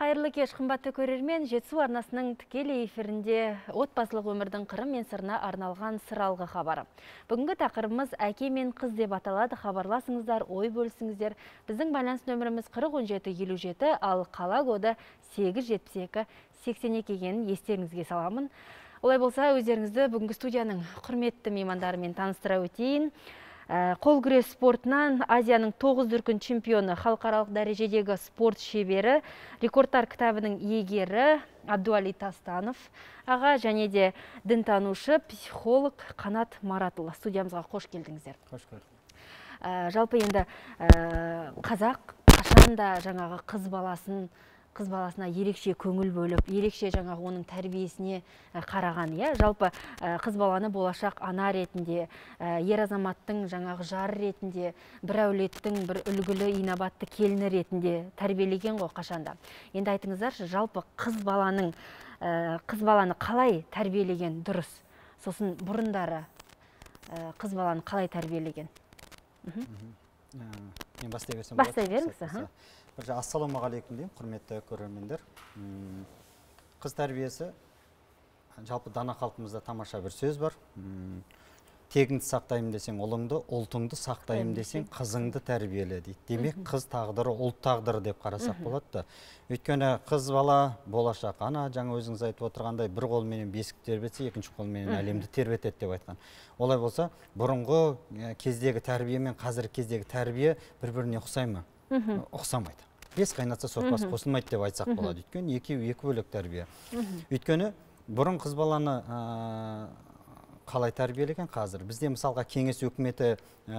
Қайырлы кеш, қымбатты көрермен, Жетісу арнасының тікелей эфирінде отбасылық өмірдің қыры мен сырына арналған сыралғы хабары. Бүгінгі тақырыбымыз әке мен қыз деп аталады. Хабарласыңыздар, ой бөлісіңіздер. Біздің байланыс нөміріміз 401757, ал қала коды 872-82 екенін естеріңізге саламын. Олай болса, өздеріңізді бүгінгі студияның құрметті меймандарымен таныстыра өтейін. Қол күрес спортынан Азияның 9 дүркін чемпионы, халықаралық дәрежедегі спорт шебері, рекордтар кітабының иегері Абдуали Тастанов аға және де дінтанушы, психолог Қанат Маратұлы. Студиямызға қош келдіңіздер. Қош көрдік. Жалпы енді қазақ қашанда жаңағы қыз баласына ерекше көңіл бөліп, ерекше жаңағы оның тәрбиесіне қараған, жалпы қыз баланы болашақ ана ретінде, ер азаматтың жаңағы жары ретінде, бір әулеттің бір үлгілі инабатты келіні ретінде тәрбиелеген ғой қашанда. Енді айтыңыздаршы, жалпы қыз баланы қалай тәрбиелеген дұрыс? Сосын бұрындары қыз баланы қалай тәрбиелеген? Мен бастай берсем болады? Бастай беріңіз. Ассалаумағалейкум деймін, құрметті көрермендер. Қыз тәрбиесі, жалпы дана халқымызда тамаша бір сөз бар. Тегіңді сақтайым десең ұлыңды, ұлтыңды сақтайым десең қызыңды тәрбиеле дейді. Демек, қыз тағдыры, ұлт тағдыры деп қарасақ болады. Өйткені қыз бала болашақ ана, жаңа өзіңіз айтып отырғандай, бір қолменен бесік тербетсе, екінші қолменен әлемді тербетеді деп айтқан. Олай болса, бұрынғы кездегі тәрбие мен қазіргі кездегі тәрбие бір-біріне ұқсай ма? Ұқсамайды. Бес қайнатса сорпас қосылмайды деп айтсақ болады. Өйткені екеуі екі бөлек тәрбие. Өйткені бұрын қыз баланы қалай тәрбиелеген қазір? Бізде мысалға кеңес өкіметінің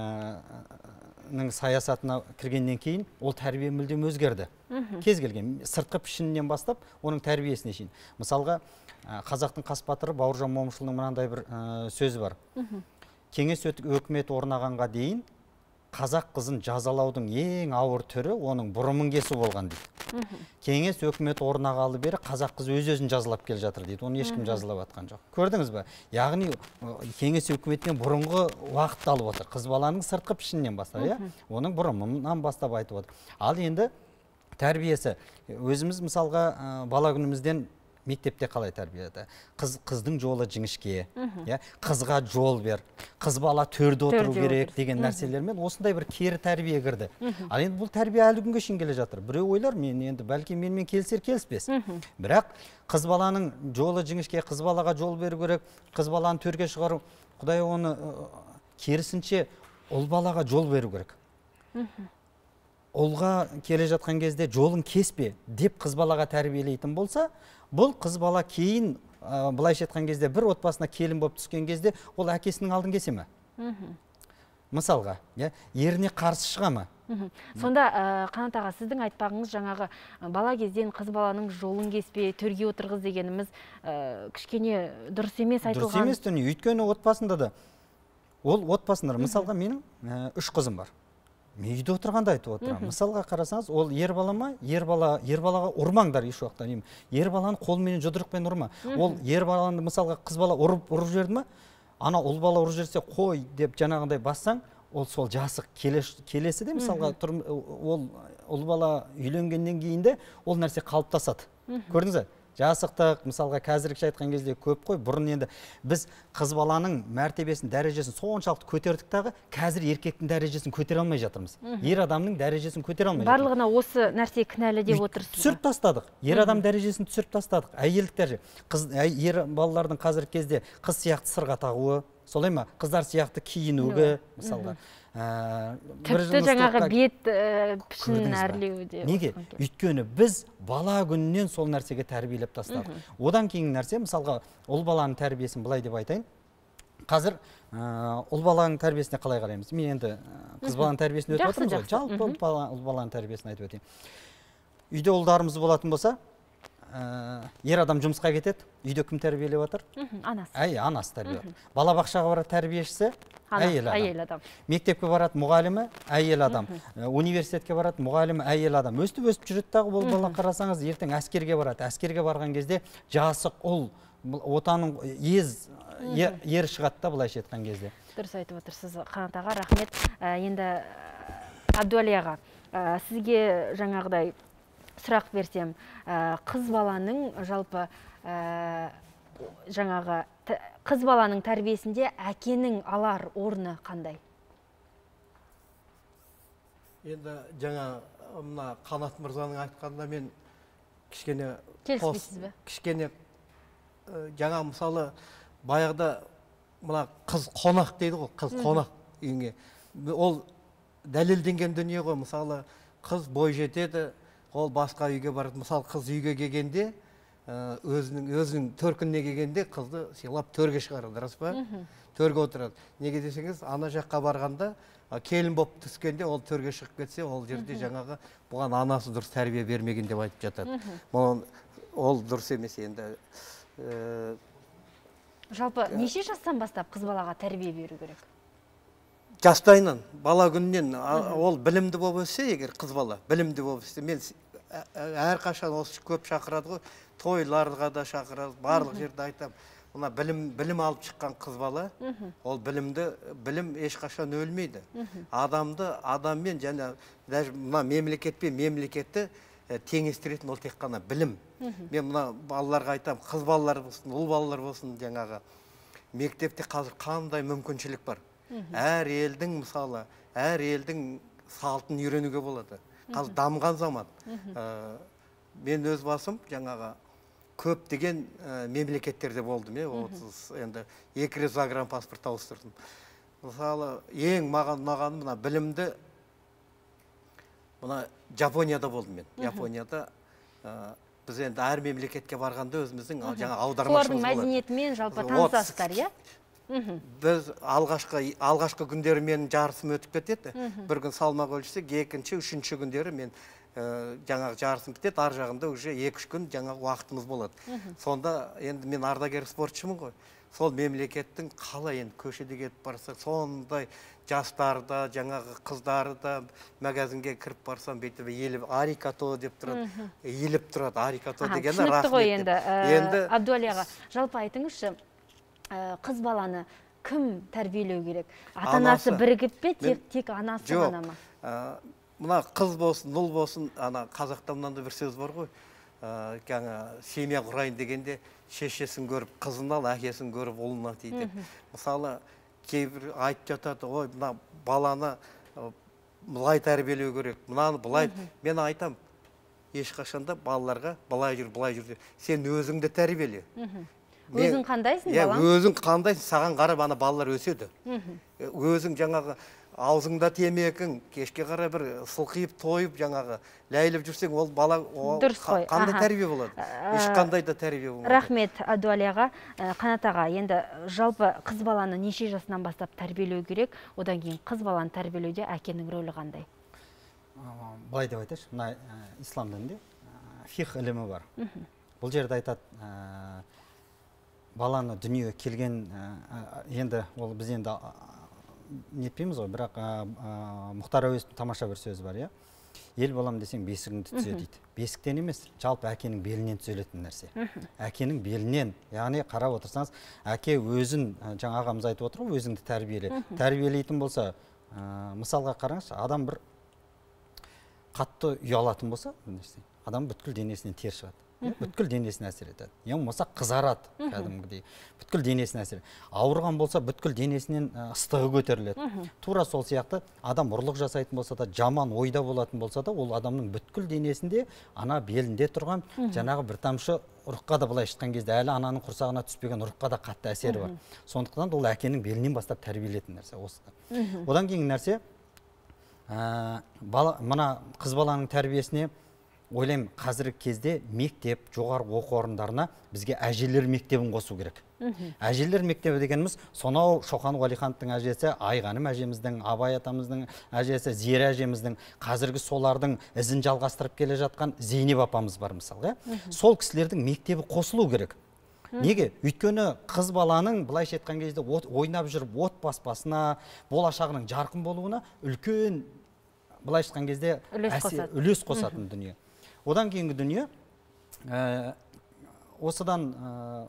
саясатына кіргеннен кейін ол тәрбие мүлдем өзгерді. Кез келген сыртқы пішінінен бастап оның тәрбиесіне шейін. Мысалға қазақтың қас батыры Бауыржан Момышұлының мынандай бір сөзі бар. Кеңес өкіметі орнағанға дейін қазақ қызын жазалаудың ең ауыр түрі оның бұрымын кесу болған дейді. Кеңес өкіметі орнағалы бері қазақ қызы өз-өзін жазалап келе жатыр дейді. Оны ешкім жазалап атқан жоқ. Көрдіңіз бе? Яғни кеңес өкіметінен бұрынғы уақытты алып отыр. Қыз баланың сыртқы пішінінен бастап, оның бұрымынан бастап айтып отыр. Ал енді тәрбиесі, өзіміз мысалға бала күнімізден мектепте қалай тәрбиеледі? Қыздың жолы жіңішке, қызға жол бер, қыз бала төрде отыру керек деген нәрселермен осындай бір кері тәрбие кірді. Ал енді бұл тәрбие әлі күнге шейін келе жатыр. Біреу ойлар, мен енді бәлки менімен келісер келіспес. Бірақ қыз баланың жолы жіңішке, қыз балаға жол беру керек, қыз баланы төрге шығару, Құдай оны керісінше ұл балаға жол беру керек. Олға келе жатқан кезде жолын кеспе деп қыз балаға тәрбиелейтін болса, бұл қыз бала кейін былайша айтқан кезде бір отбасына келін болып түскен кезде ол әкесінің алдын кесе ме? Мысалға, еріне қарсы шыға ма? Сонда Қанат аға, сіздің айтпағыңыз жаңағы бала кезден қыз баланың жолын кеспе, төрге отырғыз дегеніміз кішкене дұрыс емес айтылған. Дұрыс емес дүние. Өйткені отбасында да, ол отбасында, мысалға менің 3 қызым бар. Мен үйде отырғанда айтып отырамын. Мысалға қарасаңыз, ол ер бала ма? Ер балаға ұрмаңдар еш уақытта деймін. Ер баланы қолменен жұдырықпен ұрма. Ол ер баланы мысалға қыз бала ұрып жерді ма? Ана ұл бала ұрып жерсе қой деп жаңағындай бассаң, ол сол жасық келесі де мысалға ол ұл бала үйленгеннен кейін де ол нәрсе қалыптасады. Көрдіңіз бе? Жасықтық, мысалға қазіргіше айтқан кезде көп қой. Бұрын енді біз қыз баланың мәртебесін, дәрежесін соншалықты көтердік дағы, қазір еркектің дәрежесін көтере алмай жатырмыз. Ер адамның дәрежесін көтере алмай жатырмыз. Барлығына осы нәрсе кінәлі деп отырсыз. Түсіріп тастадық. Ер адам дәрежесін түсіріп тастадық. Әйелдік дәреже. Ер балалардың қазіргі кезде қыз сияқты сырға тағуы, солай ма? Қыздар сияқты киінуі, мысалға. Тіпті жаңағы бет пішінін әрлеуі де. Неге? Өйткені біз бала күнінен сол нәрсеге тәрбиелеп тастадық. Одан кейін нәрсе, мысалға, ұл баланың тәрбиесін былай деп айтайын. Қазір ұл баланың тәрбиесіне қалай қараймыз? Мен енді қыз баланың тәрбиесін өтіп отырмыз. Жалпы ұл баланың тәрбиесін айтып өтейін. Үйде ұлдарымыз болатын болса, ер адам жұмысқа кетеді, үйде кім тәрбиелеп отыр? Анасы. Анасы тәрбиелеп. Балабақшаға барады тәрбиешісі, әйел адам. Мектепке барады мұғалімі, әйел адам. Университетке барады мұғалімі, әйел адам. Өстіп жүреді дағы, бұл бала қарасаңыз, ертең әскерге барады. Әскерге барған кезде жасық ұл, отаның ер шығады да, былайша айтқан кезде. Дұрыс айтып отырсыз, Қанат аға, рахмет. Енді Абдуали аға, сізге жаңағыдай сұрақ берсем, қыз баланың жалпы жаңағы қыз баланың тәрбиесінде әкенің алар орны қандай? Енді жаңа мына Қанат мырзаның айтқанында мен кішкене келіспейсіз бе? Кішкене жаңа мысалы баяғыда мына қыз қонақ дейді ғой, қыз қонақ үйіңе. Ол дәлелденген дүние ғой. Мысалы қыз бой жетеді, ол басқа үйге барады. Мысалы қыз үйге келгенде өзінің төркініне келгенде қызды сыйлап төрге шығарады, рас па? Төрге отырады. Неге десеңіз, ана жаққа барғанда келін болып түскенде ол төрге шығып кетсе, ол жерде жаңағы бұған анасы дұрыс тәрбие бермеген деп айтып жатады. Ол дұрыс емес енді. Жалпы неше жастан бастап қыз балаға тәрбие беру керек? Жастайынан, бала күнінен ол білімді болып өссе, егер қыз бала білімді болып өссе, мен әрқашан осы көп шақырады ғой, тойларға да шақырады, барлық жерде айтам. Мына білім алып шыққан қыз бала, ол білім ешқашан өлмейді. Адаммен және мына мемлекетті теңестіретін ол тек қана білім. Мен мына балаларға айтам, қыз балалар болсын, ұл балалар болсын, жаңағы мектепте қазір қандай мүмкіншілік бар. Әр елдің мысалы, әр елдің салтын үйренуге болады. Қазір дамған заман. Мен өз басым жаңағы көп деген мемлекеттерде болдым. Енді 2 рет загранпаспорт ауыстырдым. Мысалы, ең маған мына білімді мына Жапонияда болдым мен. Жапонияда біз енді әр мемлекетке барғанда өзіміздің жаңа аудармашымыз болады. Солардың мәдениетімен жалпы танысасыздар, иә? Біз алғашқы күндері менің жарысым өтіп кетеді. Бір күн салмақ өлшесек, екінші, үшінші күндері мен жаңағы жарысым бітеді, ар жағында уже 2-3 күн жаңағы уақытымыз болады. Сонда енді мен ардагер спортшымын ғой. Сол мемлекеттің қалай енді көшеде кетіп барса, сондай жастарды, жаңағы қыздарды магазинге кіріп барсам, бүйтіп еліп арикато деп тұрады, еліп тұрады, арикато дегені рахмет. Түсінікті ғой енді. Абдуалияға, жалпы айтыңызшы, қыз баланы кім тәрбиелеу керек? Ата-анасы бірігіп пе, тек анасы ғана ма? Мына қыз болсын, ұл болсын, қазақта мынандай бір сөз бар ғой. Семья құрайын дегенде шешесін көріп қызын ал, әкесін көріп ұлын ал дейді. Мысалы, кейбір айтып жатады, ой, мына баланы былай тәрбиелеу керек, мынаны былай. Мен айтам, ешқашанда балаларға былай жүр. Сен өзіңді тәрбиеле. Өзің қандайсың, балаң? Өзің қандайсың, саған қарап ана балалар өседі. Өзің жаңағы аузыңда темекің, кешке қарай бір сылқиып тойып, жаңағы ләйліп жүрсең, ол бала қандай тәрбие болады? Ешқандай да тәрбие болмайды. Рахмет, Абдуалияға. Қанат аға, енді жалпы қыз баланы неше жасынан бастап тәрбиелеу керек? Одан кейін қыз баланы тәрбиелеуде әкенің рөлі қандай? Былай деп айтайыншы, мына ислам дінінде фих ілімі бар. Бұл жерде айтады, баланы дүние келген, енді ол біз енді нетпейміз ғой, бірақ Мұхтар Әуезовтің тамаша бір сөзі бар, ел балам десең бесігіңді түзе дейді. Бесіктен емес, жалпы әкенің белінен түзелетін нәрсе. Әкенің белінен, яғни қарап отырсаңыз, әке өзін, жаңа ағамыз айтып отыр ғой, өзіңді тәрбиелейтін болса, мысалға қараңызшы, адам бір қатты ұялатын болса, адам бүткіл денесінен тер шығады. Бүткіл денесіне әсер етеді. Ең болмаса қызарады, кәдімгідей. Бүткіл денесіне әсер етеді. Ауырған болса, бүткіл денесінен ыстығы көтеріледі. Тура сол сияқты адам ұрлық жасайтын болса да, жаман ойда болатын болса да, ол адамның бүткіл денесінде, ана белінде тұрған жаңағы бір тамшы ұрыққа да былай шыққан кезде әлі ананың құрсағына түспеген ұрыққа да қатты әсері бар. Сондықтан ол әкенің белінен бастап тәрбиелейтін нәрсе осы. Одан кейін нәрсе, мына қыз баланың тәрбиесіне ойлаймын, қазіргі кезде мектеп, жоғарғы оқу орындарына бізге әжелер мектебін қосу керек. Әжелер мектебі дегеніміз, сонау Шоқан Уәлихановтың әжесі, Айғаным әжеміздің, Абай атамыздың әжесі, Зере әжеміздің, қазіргі солардың ізін жалғастырып келе жатқан Зейнеп апамыз бар мысалы. Сол кісілердің мектебі қосылу керек. Неге? Өйткені қыз баланың былайша айтқан кезде ойнап жүріп отбасына, болашағының жарқын болуына үлкен былайша айтқан кезде үлес қосатын дүние. Одан кейінгі дүние, осыдан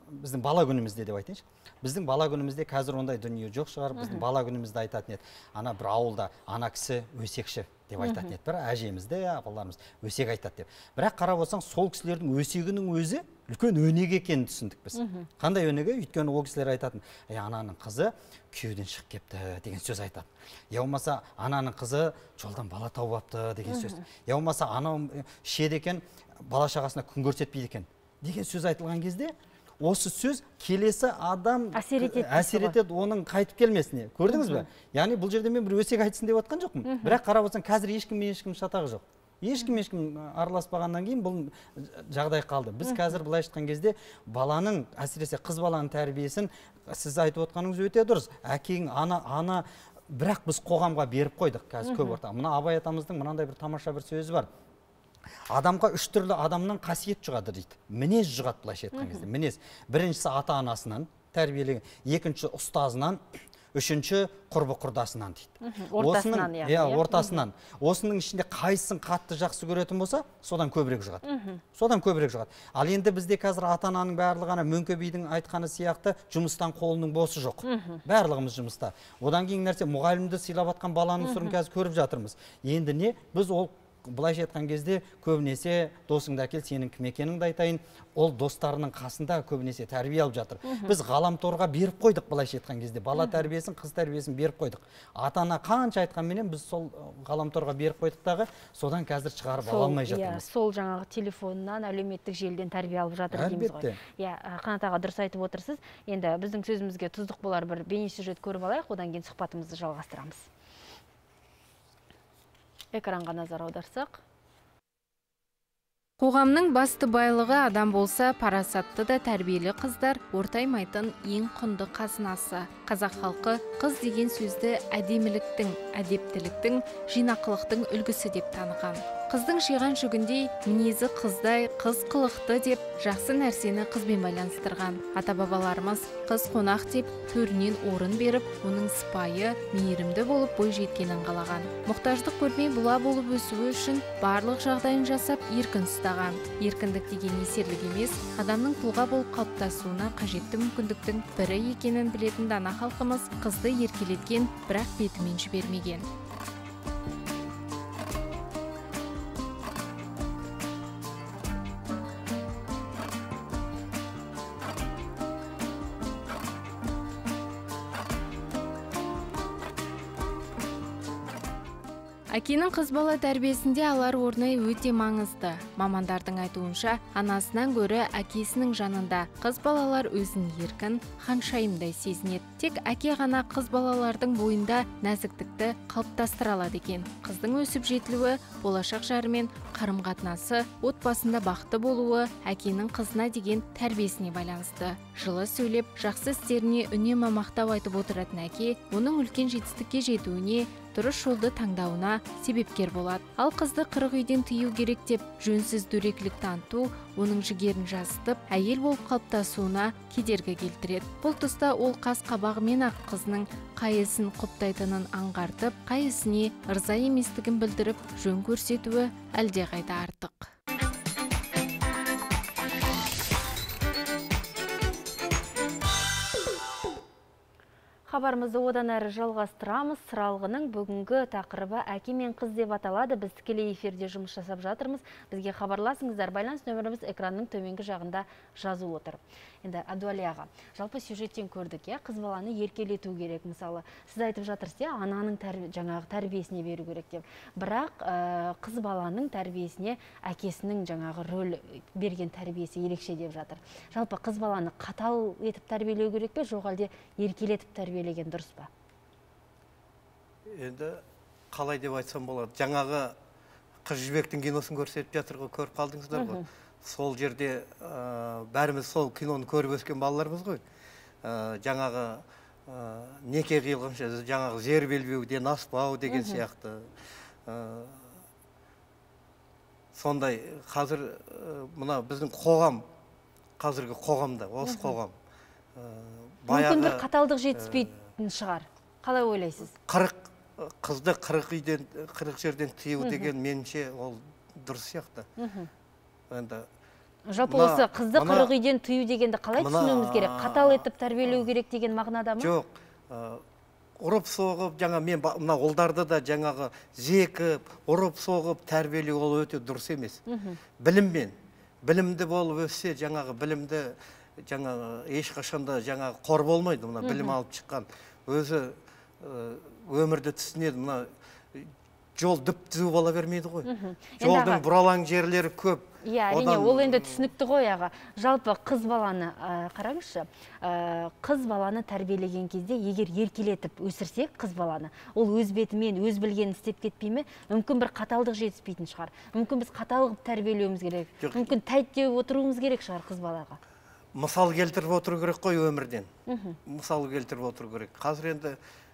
біздің бала күнімізде деп айтайыншы. Біздің бала күнімізде қазір ондай дүние жоқ шығар. Біздің бала күнімізде айтатын еді. Ана бір ауылда ана кісі өсекші деп айтатын еді. Бір әжемізде, апаларымыз өсек айтады деп. Бірақ қарап отырсаң, сол кісілердің өсегінің өзі үлкен өнеге екенін түсіндік біз. Қандай өнеге? Өйткені ол кісілер айтатын, ананың қызы күйеуден шығып кепті деген сөз айтады. Я болмаса ананың қызы жолдан бала тауып апты деген сөз. Я болмаса анау шеді екен, бала шағасына күн көрсетпейді екен деген сөз айтылған кезде, осы сөз келесі адам әсер етеді оның қайтып келмесіне. Көрдіңіз бе? Яғни бұл жерде мен бір өсек айтсын деп отқан жоқпын. Бірақ қарап отырсаң, қазір ешкім шатағы жоқ. Ешкім араласпағаннан кейін бұл жағдай қалды. Біз қазір былай айтқан кезде баланың, әсіресе қыз баланың тәрбиесін сіз айтып отқаныңыз өте дұрыс. Әкең, ана, бірақ біз қоғамға беріп қойдық қазір көп орта. Мына Абай атамыздың мынандай бір тамаша бір сөзі бар. Адамға 3 түрлі адамнан қасиет жұғады дейді. Мінез жұғады былайша айтқан кезде. Мінез. Біріншісі ата-анасынан тәрбиелеген, екінші ұстазынан, үшінші құрбы-құрдасынан дейді. Ортасынан, ортасынан. Осының ішінде қайсысын қатты жақсы көретін болса, содан көбірек жұғады. Ал енді бізде қазір ата-ананың барлығына Мөңке бидің айтқаны сияқты жұмыстан қолының босы жоқ. Барлығымыз жұмыста. Одан кейін нәрсе, мұғалімді сыйлап атқан баланың сұрын қазір көріп жатырмыз. Енді не? Біз ол былайша айтқан кезде көбінесе досыңды әкел, сенің кім екеніңді айтайын, ол достарының қасында көбінесе тәрбие алып жатыр. Біз ғаламторға беріп қойдық былайша айтқан кезде, бала тәрбиесін, қыз тәрбиесін беріп қойдық. Ата-ана қанша айтқанменен біз сол ғаламторға беріп қойдық дағы, содан қазір шығарып ала алмай жатырмыз. Сол жаңағы телефоннан, әлеуметтік желіден тәрбие алып жатыр дейміз ғой. Қанат аға дұрыс айтып отырсыз. Енді біздің сөзімізге тұздық болар бір бейнесюжет көріп алайық, одан кейін сұхбатымызды жалғастырамыз. Экранға назар аударсақ. Қоғамның басты байлығы адам болса, парасатты да тәрбиелі қыздар ортаймайтын ең құнды қазынасы. Қазақ халқы қыз деген сөзді әдеміліктің, әдептіліктің, жинақылықтың үлгісі деп таныған. Қыздың шиған жүгіндей, мінезі қыздай, қыз қылықты деп жақсы нәрсені қызбен байланыстырған. Ата-бабаларымыз қыз қонақ деп төрінен орын беріп, оның сыпайы, мейірімді болып бой жеткенін қалаған. Мұқтаждық көрмей бұла болып өсуі үшін барлық жағдайын жасап еркін ұстаған. Еркіндік деген есерлік емес, адамның тұлға болып қалыптасуына қажетті мүмкіндіктің бірі екенін білетін дана халқымыз қызды еркелеткен, бірақ бетімен жібермеген. Әкенің қыз бала тәрбиесінде алар орны өте маңызды. Мамандардың айтуынша, анасынан гөрі әкесінің жанында қыз балалар өзін еркін, ханшайымдай сезінеді. Тек әке ғана қыз балалардың бойында нәзіктікті қалыптастыра алады екен. Қыздың өсіп жетілуі, болашақ жарымен қарым-қатынасы, отбасында бақытты болуы әкенің қызына деген тәрбиесіне байланысты. Жылы сөйлеп, жақсы істеріне үнемі мақтау айтып отыратын әке, оның үлкен жетістікке жетуіне, дұрыс жолды таңдауына себепкер болады. Ал қызды қырық үйден тыю керек деп жөнсіз дөрекілік таныту, оның жігерін жазытып, әйел болып қалыптасуына кедергі келтіреді. Бұл тұста ол қас қабағымен ақ қызының қай ісін құптайтынын аңғартып, қай ісіне ырза еместігін білдіріп, жөн көрсетуі әлдеқайда артық. Хабарымызды одан әрі жалғастырамыз. Сыралғының бүгінгі тақырыбы әке мен қыз деп аталады. Біз тікелей эфирде жұмыс жасап жатырмыз. Бізге хабарласыңыздар. Байланыс нөміріміз экранның төменгі жағында жазылып отыр. Енді Әбдуәли аға, жалпы сюжеттен көрдік, қыз баланы еркелету керек. Мысалы, сіз айтып жатырсыз, ананың жаңағы тәрбиесіне беру керек деп. Бірақ қыз баланың тәрбиесіне әкесінің жаңағы рөл берген тәрбиесі ерекше деп жатыр. Жалпы қыз баланы қатал етіп тәрбиелеу керек пе, жоқ әлде еркелетіп тәрбиелеген дұрыс па? Енді қалай деп айтсам болады. Жаңағы Қыз жібектің киносын көрсетіп жатыр ғой, көріп қалдыңыздар ғой. Сол жерде бәріміз сол киноны көріп өскен балаларымыз ғой. Жаңағы неке қиылғанша жаңағы зер белбеуден аспау деген сияқты. Сондай қазір мына біздің қоғам, қазіргі қоғамда, осы қоғам мүмкіндік қаталдық жетіспейтін шығар. Қалай ойлайсыз? Қызды 40 жерден тыю деген меніңше ол дұрыс сияқты. Енді Жалпы осы қызды қырық үйден тыю дегенді қалай түсінуіміз керек? Қатал етіп тәрбиелеу керек деген мағынада ма? Жоқ, ұрып соғып, жаңа мен мына ұлдарды да жаңағы жекіп, ұрып соғып тәрбиелеу ол өте дұрыс емес. Біліммен, білімді болып өссе, жаңағы білімді жаңағы ешқашанда жаңағы қор болмайды. Мына білім алып шыққан өзі өмірді түсінеді. Мына жол дүп-түзу бола бермейді ғой. Жолдың бұралаң жерлері көп. Иә, әрине, ол енді түсінікті ғой аға. Жалпы қыз баланы, қараңызшы, қыз баланы тәрбиелеген кезде, егер еркелетіп өсірсек қыз баланы, ол өз бетімен, өз білгенін істеп кетпей ме? Мүмкін бір қаталдық жетіспейтін шығар. Мүмкін біз қатал қылып тәрбиелеуіміз керек. Мүмкін тәйттеу отыруымыз керек шығар қыз балаға. Мысал келтіріп отыру керек қой өмірден. Мысал келтіріп отыру керек. Қазір енді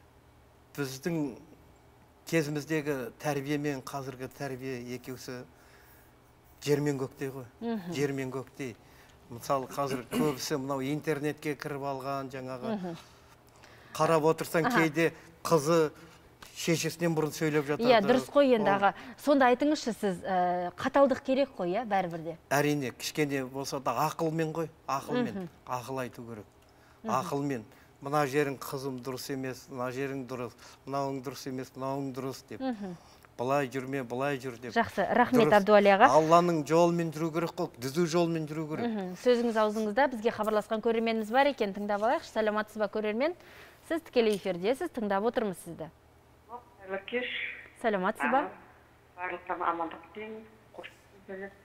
біздің кезіміздегі тәрбие мен қазіргі тәрбие екеусі жер мен көктей ғой. Жер мен көктей. Мысалы, қазір көбісі мынау интернетке кіріп алған, жаңағы қарап отырсаң кейде қызы шешесінен бұрын сөйлеп жатады. Иә, дұрыс қой енді аға. Сонда айтыңызшы, сіз қаталдық керек қой, иә, бәрібірде. Әрине, кішкене болса да ақылмен ғой, ақылмен. Ақыл айту керек. Ақылмен. Мына жерің қызым дұрыс емес, мына жерің дұрыс, мынауың дұрыс емес, мынауың дұрыс деп. Былай жүрме, былай жүр деп. Жақсы, рахмет Абдуали аға. Алланың жолымен жүру керек қой, түзу жолмен жүру керек. Сөзіңіз аузыңызда, бізге хабарласқан көрерменіміз бар екен, тыңдап алайықшы. Саламатсыз ба көрермен? Сіз тікелей эфирдесіз, тыңдап отырмыз сізді. Кеш. Саламатсыз ба? Барлықтарына амандық тілеймін. Қош келдіңіздер.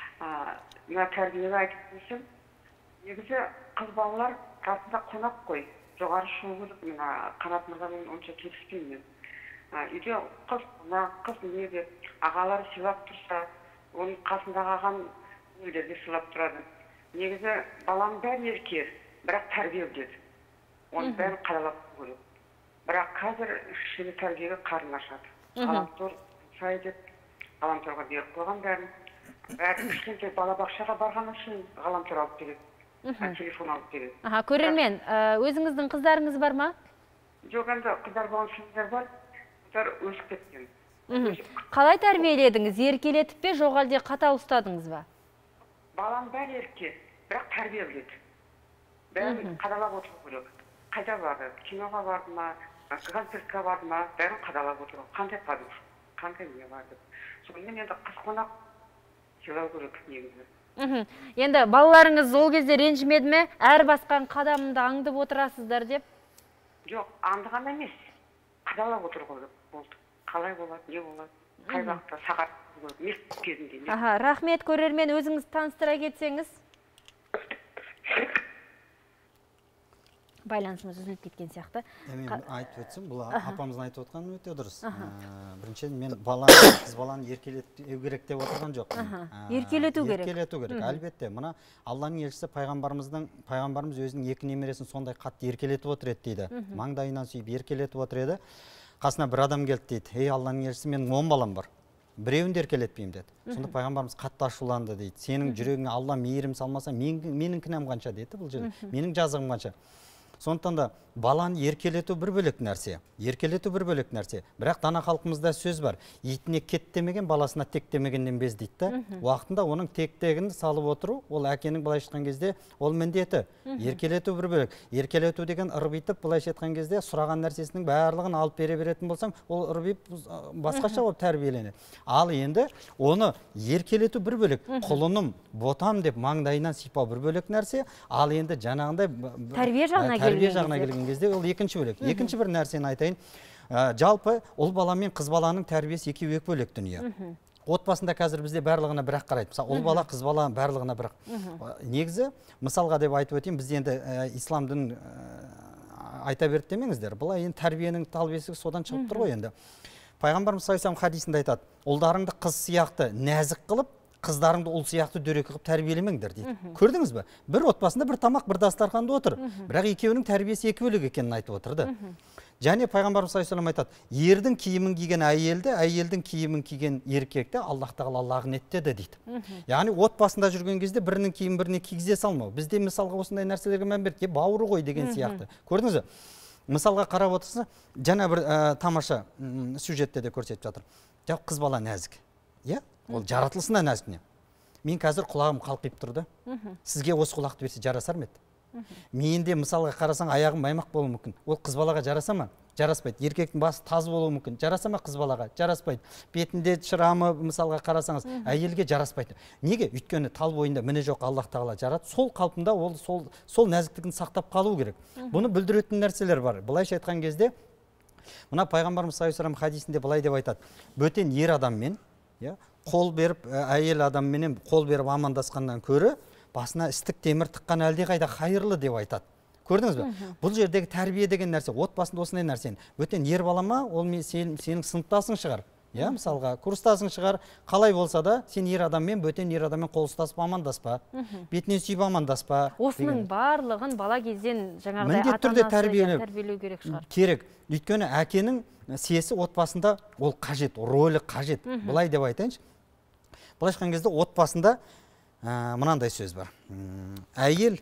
Мына тәрбиеге айтып өтсем, негізі қыз балалар қасында қонақ қой. Жоғары шығу керек, мына Қанат мырзамен онша келіспеймін. Үйде қыз қонақ, қыз не деп, ағалары сыйлап тұрса, оның қасындағы ағам үйлерде сыйлап тұрады. Негізі баланың бәрі ерке, бірақ тәрбие біледі. Оның бәрін қадағалап тұру керек. Бірақ қазір кішкене тәрбиеге қарын ашады. Ғаламтор сай деп, ғаламторға беріп қойған бәрін. Бәрі кішкентай балабақшаға барған үшін ғаламтор алып береді. Телефон алып береді. Көрермен, өзіңіздің қыздарыңыз бар ма? Жоқ, енді қыздар болған сіздер бар, қыздар өсіп кеткен. Қалай тәрбиеледіңіз? Еркелетіп пе, жоқ әлде қатал ұстадыңыз ба? Баланың бәрі ерке, бірақ тәрбие біледі. Бәрін қадағалап отыру керек. Қайда барды? Киноға барды ма, концертке барды ма, бәрін қадағалап отыру. Қандай подруг, қандай не барды. Сонымен енді қыз қонақ сыйлау керек негізі. Енді балаларыңыз ол кезде ренжімеді ме? Әр басқан қадамында аңдып отырасыздар деп? Жоқ, аңдыған емес. Қадағалап отыру керек болды. Қалай болады, не болады? Қай уақытта сағат мектеп кезінде. Рахмет көрермен, өзіңіз таныстыра кетсеңіз. Байланысымыз үзіліп кеткен сияқты. Мен айтып өтсем, бұл апамыздың айтып отқаны өте дұрыс. Біріншіден мен қыз баланы еркелету керек деп отырған жоқпын. Еркелету керек. Еркелету керек. Әлбетте, мына Алланың елшісі пайғамбарымыз өзінің екі немересін сондай қатты еркелетіп отыр еді дейді. Маңдайынан сүйіп еркелетіп отыр еді. Қасына бір адам келді дейді. Ей Алланың елшісі, менің 10 балам бар. Біреуін де еркелетпеймін деді. Сонда пайғамбарымыз қатты ашуланды дейді. Сенің жүрегіңе Алла мейірім салмаса, менің кінәм қанша деді бұл жерде. Менің жазығым қанша. Сондықтан да баланы еркелету бір бөлек нәрсе. Еркелету бір бөлек нәрсе. Бірақ дана халқымызда сөз бар. Итіне кет демеген, баласына тек демегеннен без дейді. Уақытында оның тектегін салып отыру, ол әкенің былай айтқан кезде ол міндеті. Еркелету бір бөлек. Еркелету деген ырбитып былай айтқан кезде сұраған нәрсесінің барлығын алып бере беретін болсаң, ол ырбиып басқаша болып тәрбиеленеді. Ал енді оны еркелету бір бөлек. Құлыным, ботам деп маңдайынан сипау бір бөлек нәрсе. Ал енді жаңағындай тәрбие жағына келген кезде ол екінші бөлек. Екінші бір нәрсені айтайын. Жалпы ұл бала мен қыз баланың тәрбиесі екі бөлек дүние. Отбасында қазір бізде барлығына бірақ қарайды. Мысалы, ұл бала, қыз бала барлығына бірақ. Негізі, мысалға деп айтып өтейін, бізде енді исламдың айта берді демеңіздер. Бұлай енді тәрбиенің талбесі содан шығып тұр ғой енді. Пайғамбарымыз саллаллаху алейхи вассалам хадисінде айтады: "Ұлдарыңды қыз сияқты нәзік қылып, қыздарыңды ұл сияқты дөрекі қылып тәрбиелемеңдер" дейді. Көрдіңіз бе? Бір отбасында бір тамақ, бір дастарханда отыр. Бірақ екеуінің тәрбиесі екі бөлек екенін айтып отырды. Және пайғамбарымыз саллаллаху алейхи вассалам айтады: "Ердің киімін киген әйелді, әйелдің киімін киген еркекті Аллах тағала лағнеттеді" дейді. Яғни отбасында жүрген кезде бірінің киімін біріне кигізе салмау. Бізде мысалға осындай нәрселерге мән берді. Бауыры ғой деген сияқты. Көрдіңіз бе? Мысалға қарап отырса, жаңа бір тамаша сюжетте де көрсетіп жатыр. Қыз бала нәзік. Иә? Ол жаратылысында нәзік не? Мен қазір құлағым қалқиып тұрды. Сізге осы құлақты берсе жарасар ма еді? Менде мысалға қарасаң аяғым маймақ болуы мүмкін. Ол қыз балаға жараса ма? Жараспайды. Еркектің басы таз болуы мүмкін. Жараса ма қыз балаға? Жараспайды. Бетінде шырамы мысалға қарасаңыз, әйелге жараспайды. Неге? Өйткені тал бойында міні жоқ Аллах тағала жаратты. Сол қалпында ол сол нәзіктігін сақтап қалу керек. Бұны білдіретін нәрселер бар. Былайша айтқан кезде, мына пайғамбарымыз саллаллаху алейхи хадисінде былай деп айтады: бөтен ер адаммен, қол беріп, әйел адамменен қол беріп амандасқаннан көрі, басына істік темір тыққан әлде қайда хайырлы деп айтады. Көрдіңіз бе? Бұл жердегі тәрбие деген нәрсе, отбасында осындай нәрсені. Бөтен ер балама, ол сенің сыныптасың шығар. Мысалға, курстасың шығар, қалай болса да, сен ер адаммен, бөтен ер адаммен қол ұстасып амандаспа, бетінен сүйіп амандаспа. Осының барлығын бала кезден жаңағыдай міндетті түрде тәрбиелеу керек шығар. Керек. Өйткені әкенің сесі отбасында ол қажет, рөлі қажет. Былай деп айтайыншы. Былай айтқан кезде отбасында мынандай сөз бар. Әйел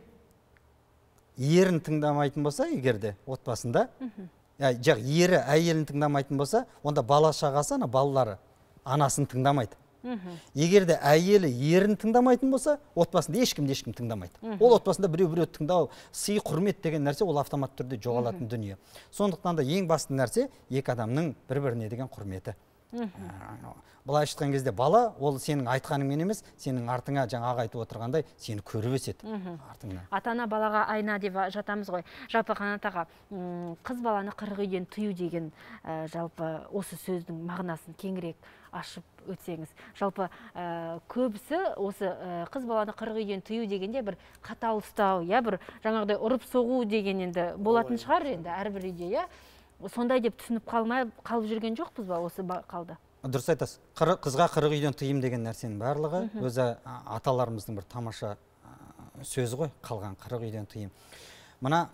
ерін тыңдамайтын болса, егерде отбасында, ері әйелін тыңдамайтын болса, онда бала шағасы, балалары анасын тыңдамайды. Егерде әйелі ерін тыңдамайтын болса, отбасында ешкім тыңдамайды. Ол отбасында біреу тыңдау, сый, құрмет деген нәрсе ол автомат түрде жоғалатын дүние. Сондықтан да ең басты нәрсе екі адамның бір-біріне деген құрметі. Былай айтқан кезде бала, ол сенің айтқаныңмен емес, сенің артыңа жаңағы айтып отырғандай сені көріп өседі артыңнан. Ата-ана балаға айна деп жатамыз ғой. Жалпы Қанат аға, қыз баланы қырық үйден тыю деген жалпы осы сөздің мағынасын кеңірек ашып өтсеңіз. Жалпы көбісі осы қыз баланы қырық үйден тыю дегенде бір қатал ұстау, бір жаңағыдай ұрып соғу деген енді болатын шығар енді әрбір үйде, сондай деп түсініп қалып жүрген жоқпыз ба осы қалды? Дұрыс айтасыз. Қызға қырық үйден тыйым деген нәрсенің барлығы өзі аталарымыздың бір тамаша сөзі ғой, қалған қырық үйден тыйым. Мына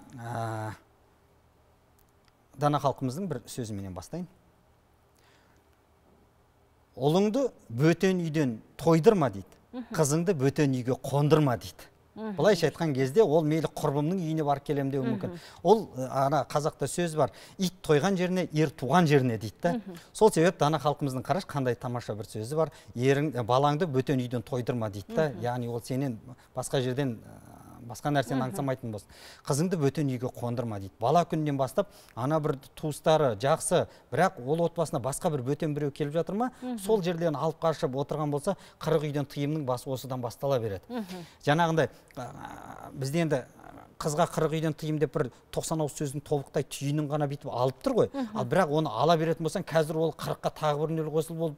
дана халқымыздың бір сөзіменен бастайын. Ұлыңды бөтен үйден тойдырма дейді, қызыңды бөтен үйге қондырма дейді. Былайша айтқан кезде ол мейлі құрбымның үйіне барып келем деуі мүмкін. Ол қазақта сөз бар, ит тойған жеріне, ер туған жеріне дейді. Сол себеп дана халқымыздың қараш қандай тамаша бір сөзі бар. Балаңды бөтен үйден тойдырма дейді. Яғни ол сенен басқа жерден басқа нәрсені аңсамайтын болсын. Қызыңды бөтен үйге қондырма дейді. Бала күннен бастап ана бір туыстары жақсы, бірақ ол отбасына басқа бір бөтен біреу келіп жатыр ма, сол жерден алып қашып отырған болса, қырық үйден тыйымның басы осыдан бастала береді. Жаңағындай бізде енді қызға қырық үйден тыйым деп бір 90 ауыз сөздің тобықтай түйінін ғана бүйтіп алып тұр ғой. Ал бірақ оны ала беретін болсаң, қазір ол 40-қа тағы бір нөл қосылып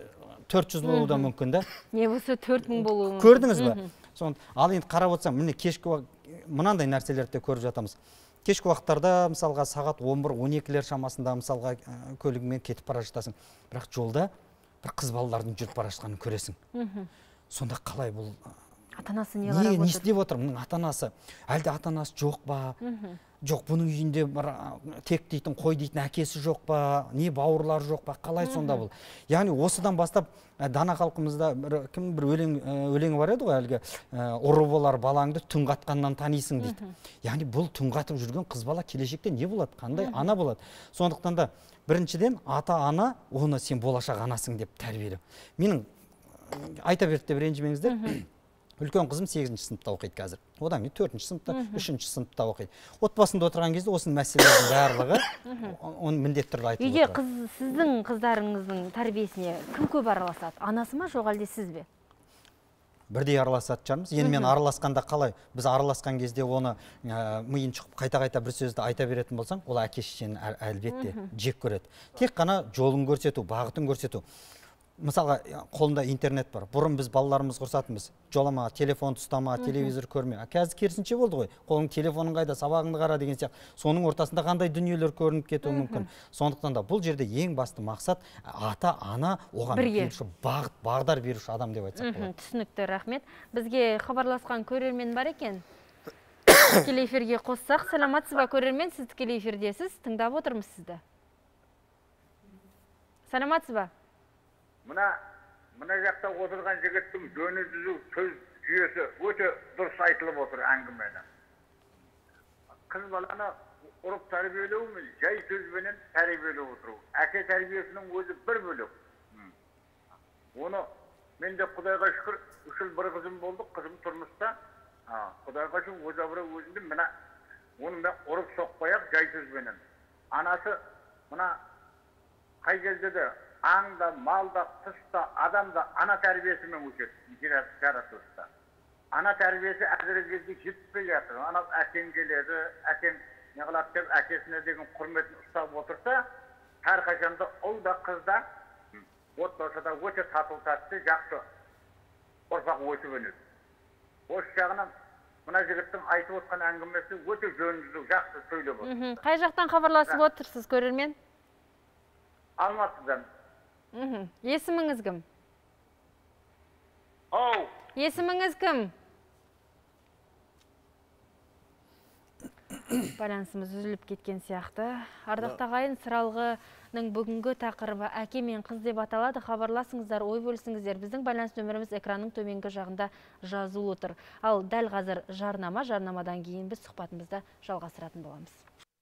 400 болуы да мүмкін да. Не болса 4000 болуы мүмкін. Көрдіңіз бе? Ал енді қарап отырсам, міне кешкі мынандай нәрселерді көріп жатамыз. Кешкі уақыттарда мысалға сағат 11-12 шамасында мысалға көлігіңмен кетіп бара жатасың. Бірақ жолда бір қыз балалардың жүріп бара жатқанын көресің. Сонда қалай бұл ата-анасы не қарап отыр? Не істеп отыр? Мұның ата-анасы, әлде ата-анасы жоқ ба? Жоқ, бұның үйінде тек дейтін, қой дейтін әкесі жоқ па? Не бауырлары жоқ па? Қалай сонда бұл? Яғни осыдан бастап дана халқымызда бір өлеңі бар еді ғой, әлгі ұры болар балаңды түн қатқаннан танисың дейді. Яғни бұл түн қатып жүрген қыз бала келешекте не болады? Қандай ана болады? Сондықтан да біріншіден ата-ана оны сен болашақ анасың деп тәрбиелеу. Менің айта берді деп ренжімеңіздер. Үлкен қызым 8-ші сыныпта оқиды қазір. Одан кейін 4-ші сыныпта, 3-ші сыныпта оқиды. Отбасында отырған кезде осының мәселелердің барлығы оны міндетті түрде айтып отырады. Үйге сіздің қыздарыңыздың тәрбиесіне кім көп араласады? Анасы ма, жоқ әлде сіз бе? Бірдей араласады шығармыз. Енді мен араласқанда қалай? Біз араласқан кезде оны миын шұқып қайта-қайта бір сөзді айта беретін болсаң, ол әке-шешені әлбетте жек көреді. Тек қана жолын көрсету, бағытын көрсету. Мысалға, қолында интернет бар. Бұрын біз балаларымыз құрсатынбыз. Жолама, телефон ұстама, телевизор көрме. Қазір керісінше болды ғой. Қолың телефонын қайда, сабағыңды қара деген сияқты. Соның ортасында қандай дүниелер көрініп кетуі мүмкін. Сондықтан да бұл жерде ең басты мақсат ата-ана оған беруші, бағдар беруші адам деп айтсақ болады. Түсінікті, рахмет. Бізге хабарласқан көрермен бар екен. Тікелей эфирге қоссақ, саламатсыз ба көрермен? Сіз тікелей эфирдесіз, тыңдап отырмыз сізді. Саламатсыз ба? Мына жақта отырған жігіттің жөні түзу сөз жүйесі өте дұрыс айтылып отыр әңгімені. Қыз баланы ұрып тәрбиелеу мен жай сөзбенен тәрбиелеп отыру. Әке тәрбиесінің өзі бір бөлек. Оны Мен де Құдайға шүкір 3 жыл бір қызым болды, қызым тұрмыста. Құдайға шүкір өз абырой өзінде мына оны мен ұрып соқпай-ақ жай сөзбенен. Анасы мына қай кезде де аңда, малда, құста, адамда ана тәрбиесімен өседі, жаратылыста. Ана тәрбиесі әзіргі кезде жетпей жатыр. Ана әкең келеді, әкең не қылады деп әкесіне деген құрметін ұстап отырса, әрқашанда ұл да қыз да отбасыда өте тату-тәтті, жақсы ұрпақ өсіп өнеді. Осы жағынан мына жігіттің айтып отқан әңгімесі өте жөнді, жақсы сөйлеп отыр. Қай жақтан хабарласып отырсыз, көрермен? Алматыдан. Есіміңіз кім? Ау! Есіміңіз кім? Байланысымыз үзіліп кеткен сияқты. Ардақты ағайын, сыралғының бүгінгі тақырыбы әке мен қыз деп аталады. Хабарласыңыздар, ой бөлісіңіздер. Біздің байланыс нөміріміз экранның төменгі жағында жазулы отыр. Ал дәл қазір жарнамадан кейін біз сұхбатымызды жалғастыратын боламыз.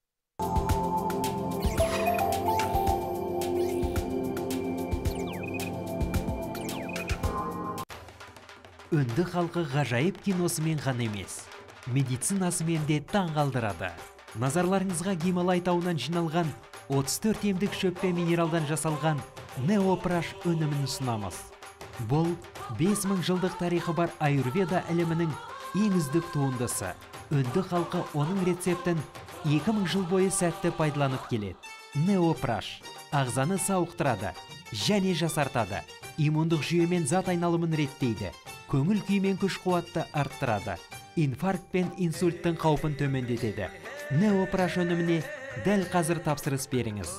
Үнді халқы ғажайып киносымен ғана емес, медицинасымен де таң қалдырады. Назарларыңызға Гималай тауынан жиналған 34 емдік шөппе минералдан жасалған Неопраш өнімін ұсынамыз. Бұл 5000 жылдық тарихы бар аюрведа ілімінің ең үздік туындысы. Үнді халқы оның рецептін 2000 жыл бойы сәтті пайдаланып келеді. Неопраш ағзаны сауықтырады және жасартады. Иммундық жүйемен зат айналымын реттейді. Көңіл күймен күш қуатты арттырады. Инфаркт пен инсульттің қаупін төмендетеді. Неопраш өніміне дәл қазір тапсырыс беріңіз.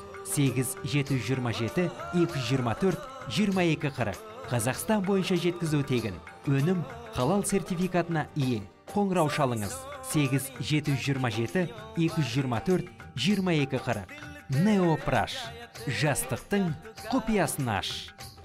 8-727-224-2240. Қазақстан бойынша жеткізу тегін. Өнім халал сертификатына ие. Қоңырау шалыңыз. 8-727-224-2240. Неопраш. Жастықтың құпиясын аш.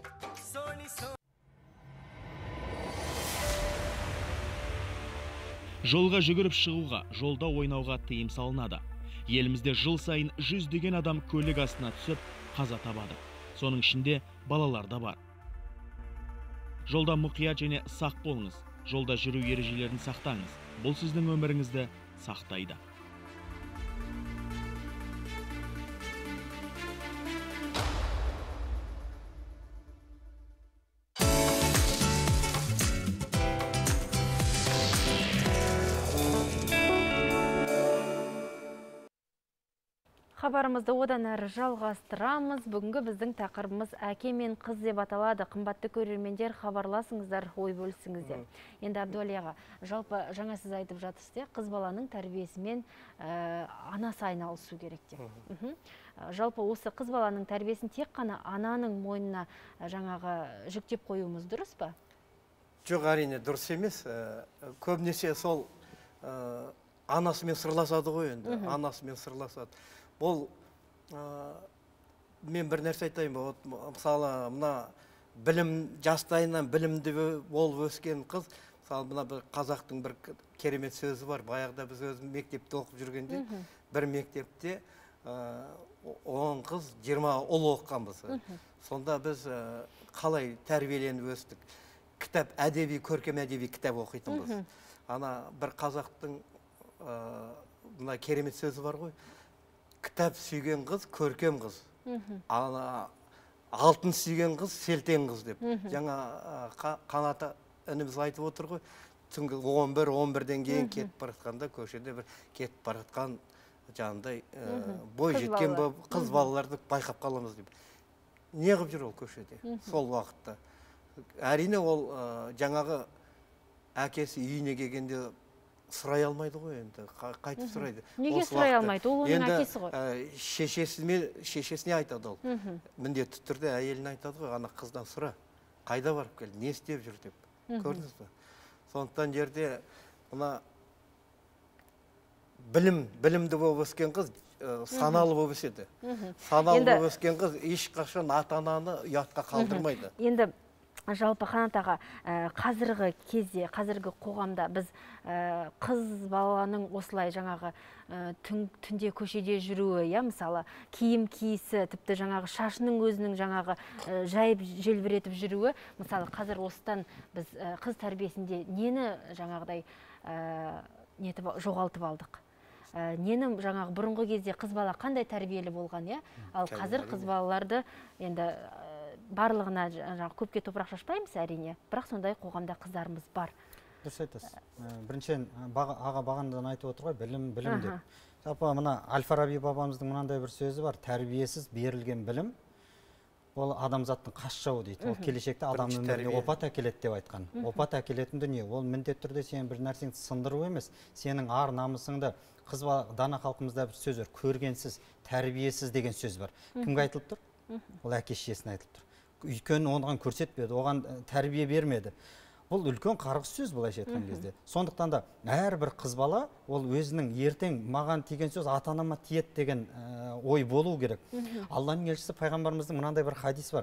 Жолға жүгіріп шығуға, жолда ойнауға тыйым салынады. Елімізде жыл сайын жүздеген адам көлік астына түсіп, қаза табады. Соның ішінде балалар да бар. Жолда мұқият және сақ болыңыз. Жолда жүру ережелерін сақтаңыз. Бұл сіздің өміріңізді сақтайды. Хабарымызды одан әрі жалғастырамыз. Бүгінгі біздің тақырыбымыз әке мен қыз деп аталады. Қымбатты көрермендер, хабарласыңыздар, ой бөлісіңіздер. Енді Әбдуалияға, жалпы жаңа сіз айтып жатырсыз, қыз баланың тәрбиесімен анасы айналысу керек деп. Жалпы осы қыз баланың тәрбиесін тек қана ананың мойнына жаңағы жүктеп қоюымыз дұрыс па? Жоқ, әрине дұрыс емес. Көбінесе сол анасымен сырласады ғой енді. Анасымен сырласады. Бұл, мен бір нәрсе айтайын ба, мысалы, мына жастайынан білімді болып өскен қыз, мысалы, мына қазақтың бір керемет сөзі бар. Баяғыда біз өзім мектепте оқып жүргенде, бір мектепте 10 қыз, 20 ұл оққанбыз. Сонда біз қалай тәрбиеленіп өстік. Кітап, әдеби, көркем әдеби кітап оқитынбыз. Ана бір қазақтың мына керемет сөзі бар ғой. Кітап сүйген қыз, көркем қыз. Алтын сүйген қыз, селтең қыз деп. Жаңа Қанат ініміз айтып отыр ғой. Түнгі 11-11-ден кейін кетіп баратқанда, көшеде бір кетіп баратқан жаңағыдай бой жеткен қыз балаларды байқап қаламыз деп. Не қылып жүр ол көшеде сол уақытта? Әрине ол жаңағы әкесі үйіне келгенде сұрай алмайды ғой енді, қайтып сұрайды. Неге сұрай алмайды? Ол оның әкесі ғой. Шешесіне айтады ол. Міндетті түрде әйеліне айтады ғой, ана қыздан сұра. Қайда барып келді, не істеп жүр деп. Көрдіңіз бе? Сондықтан жерде білімді болып өскен қыз саналы болып өседі. Саналы болып өскен қыз ешқашан ата-ананы ұятқа қалдырмайды. Енді Жалпы Қанат аға, қазіргі кезде, қазіргі қоғамда біз қыз баланың осылай жаңағы түнде көшеде жүруі, мысалы, киім киісі, тіпті жаңағы шашының өзінің жаңағы жайып желбіретіп жүруі, мысалы, қазір осыдан біз қыз тәрбиесінде нені жаңағыдай жоғалтып алдық? Нені жаңағы бұрынғы кезде қыз бала қандай тәрбиелі болған, ал қазір қыз балаларды енді барлығына көпке топырақ шашпаймыз әрине, бірақ сондай қоғамда қыздарымыз бар. Дұрыс айтасыз. Біріншіден аға бағанадан айтып отыр ғой, білім деп. Жалпы мына Әл-Фараби бабамыздың мынандай бір сөзі бар: тәрбиесіз берілген білім ол адамзаттың қас жауы дейді. Ол келешекте адам өміріне опат әкеледі деп айтқан. Опат әкелетін дүние ол міндетті түрде сен бір нәрсеңді сындыру емес, сенің ар намысыңды. Қыз дана халқымызда бір сөз бар: көргенсіз, тәрбиесіз деген сөз бар. Кімге айтылып тұр? Ол әке-шешесіне айтылып тұр. Өйткені оған көрсетпеді, оған тәрбие бермеді. Бұл үлкен қарғыс сөз былайша айтқан кезде. Сондықтан да әрбір қыз бала ол өзінің ертең маған тиген сөз ата-анама тиеді деген ой болу керек. Алланың елшісі пайғамбарымыздың мынандай бір хадисі бар: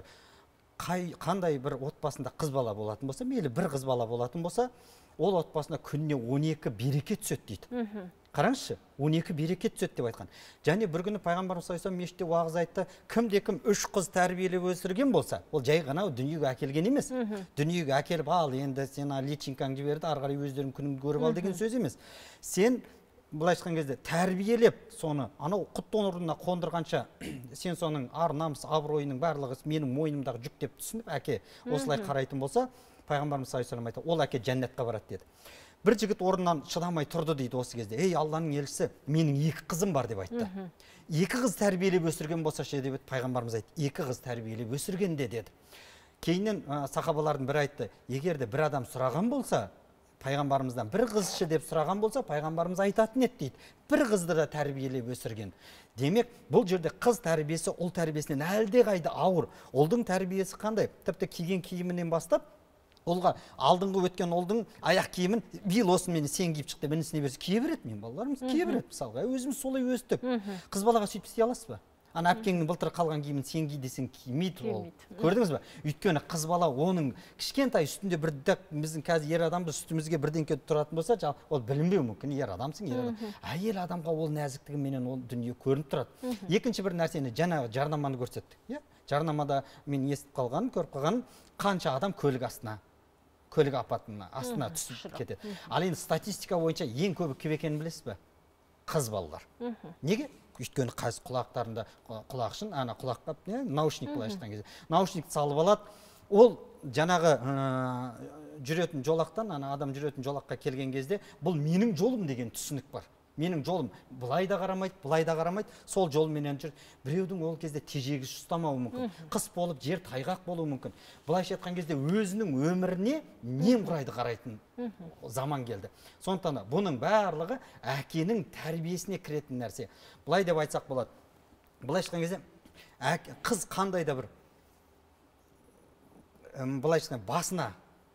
қандай бір отбасында қыз бала болатын болса, мейлі бір қыз бала болатын болса, ол отбасына күніне 12 береке түседі дейді. Қараңызшы, 12 береке түседі деп айтқан. Және бір күні пайғамбарымыз саллаллаху алейхи вассалам мешітте уағыз айтты: кімде-кім 3 қыз тәрбиелеп өсірген болса, ол жай ғана дүниеге әкелген емес. Дүниеге әкеліп ал, енді сен личинкаңды жіберді, ары қарай өздерің күніңді көріп ал деген сөз емес. Сен былай айтқан кезде тәрбиелеп соны анау құт орнына қондырғанша, сен соның ар намыс абыройының барлығы менің мойнымдағы жүк деп түсініп, әке осылай қарайтын болса, пайғамбарымыз саллаллаху алейхи вассалам айтты: ол әке жәннатқа барады деді. Бір жігіт орнынан шыдамай тұрды дейді осы кезде: ей Алланың елшісі, менің 2 қызым бар деп айтты. 2 қыз тәрбиелеп өсірген болса ше деп пайғамбарымыз айтты: 2 қыз тәрбиелеп өсірген деді. Кейіннен сахабалардың бірі айтты: егер де бір адам сұраған болса, пайғамбарымыздан 1 қыз ше деп сұраған болса, пайғамбарымыз айтатын еді дейді: 1 қызды да тәрбиелеп өсірген. Демек, бұл жерде қыз тәрбиесі ұл тәрбиесінен әлде қайда ауыр. Ұлдың тәрбиесі қандай? Тіпті киген киімінен бастап, олға алдыңғы өткен ұлдың аяқ киімін биыл осымен сен киіп шықты, інісіне берсе кие береді. Мен балаларымыз кие береді мысалға. Өзіміз солай өстік. Қыз балаға сөйтіп істей аласыз ба? Ана әпкеңнің былтыр қалған киімін сен ки десең кимейді ол. Көрдіңіз ба? Өйткені қыз бала оның кішкентай үстінде бір біздің қазір ер адамбыз үстімізге бірдеңке тұратын болса, ол білінбеу мүмкін. Ер адамсың, ер адам. Әйел адамға ол нәзіктігіменен ол дүние көрініп тұрады. Екінші бір нәрсені жаңағы жарнаманы көрсеттік. Жарнамада мен естіп қалған, көріп қалған, қанша адам көлік апатына астына түсіп кетеді. Ал енді статистика бойынша ең көбі кім екенін білесіз бе? Қыз балалар. Неге? Өйткені қаз құлақтарында құлақшын, құлаққа наушник былай айтқан кезде. Наушникті салып алады. Ол жаңағы жүретін жолақтан, адам жүретін жолаққа келген кезде, бұл менің жолым деген түсінік бар. Менің жолым былай да қарамайды, былай да қарамайды, сол жолменен жүр. Біреудің ол кезде тежегіш ұстамауы мүмкін. Қыс болып, жер тайғақ болуы мүмкін. Былайша айтқан кезде өзінің өміріне немқұрайды қарайтын заман келді. Сондықтан бұның барлығы әкенің тәрбиесіне кіретін нәрсе. Былай деп айтсақ болады. Былайша айтқан кезде қыз қандай да бір былайша айтқан басына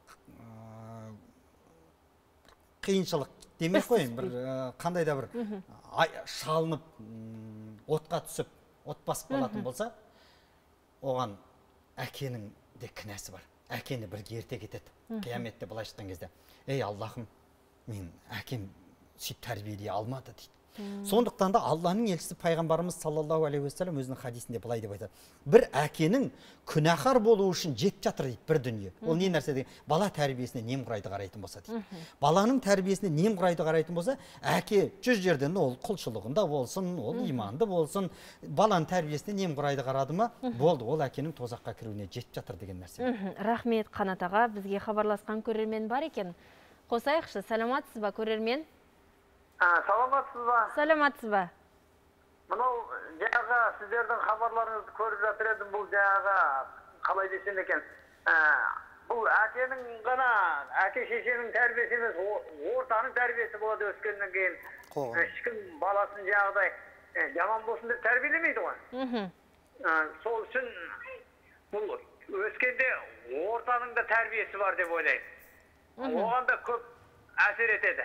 қиыншылық демек қойын, қандай да бір шалынып, отқа түсіп, от басып қалатын болса, оған әкенің де кінәсі бар. Әкені бірге ерте кетеді. Қияметте былай айтқан кезде: ей Аллахым, мен әкем сөйтіп тәрбиелей алмады дейді. Сондықтан да Алланың елшісі пайғамбарымыз саллаллаху алейхи уассалам өзінің хадисінде былай деп айтады: бір әкенің күнәһар болу үшін жетіп жатыр дейді бір дүние. Ол не нәрсе деген? Бала тәрбиесіне немқұрайды қарайтын болса дейді. Баланың тәрбиесіне немқұрайды қарайтын болса, әке жүз жерден ол құлшылығында болсын, ол иманды болсын, баланың тәрбиесіне немқұрайды қарады ма, болды, ол әкенің тозаққа кіруіне жетіп жатыр деген нәрсе. Рахмет Қанат аға, бізге хабарласқан көрермен бар екен. Қосайықшы, саламатсыз ба көрермен? Саламатсыз ба? Саламатсыз ба? Мынау жаңағы сіздердің хабарларыңызды көріп жатыр едім, бұл жаңағы қалай десем екен, бұл әкенің ғана, әке шешенің тәрбиесі емес, ортаның тәрбиесі болады өскеннен кейін. Ешкім баласын жаңағыдай жаман болсын деп тәрбиелемейді ғой. Сол үшін бұл өскенде ортаның да тәрбиесі бар деп ойлаймын. Оған да көп әсер етеді.